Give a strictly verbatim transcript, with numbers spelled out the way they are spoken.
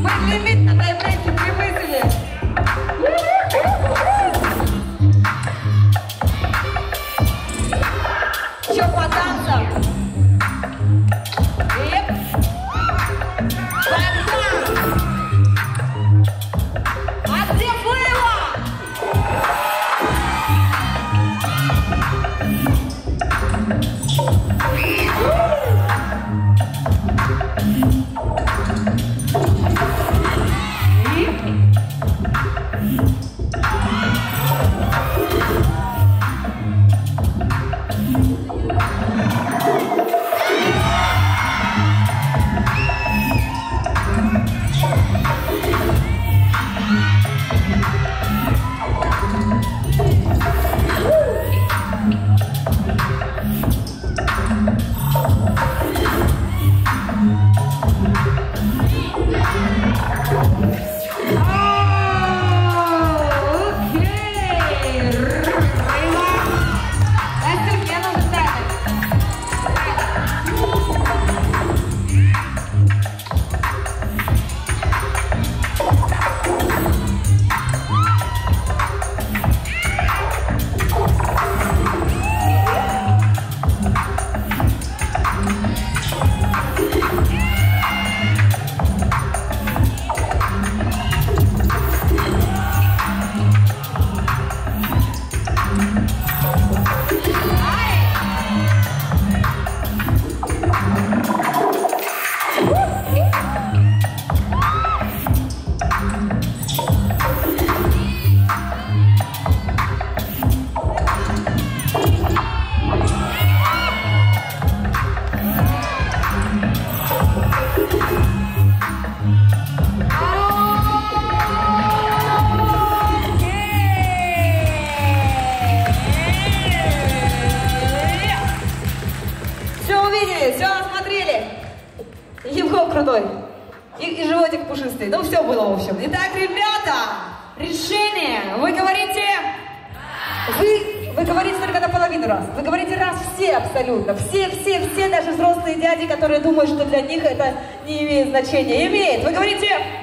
Лимит на таймбрейке превысили. Еще по танцам. Еп. Богдан. А где было? Все осмотрели. Хип-хоп крутой. И, и животик пушистый. Ну, все было, в общем. Итак, ребята, решение. Вы говорите... Вы, вы говорите только наполовину раз. Вы говорите раз все абсолютно. Все, все, все, даже взрослые дяди, которые думают, что для них это не имеет значения. Имеет. Вы говорите...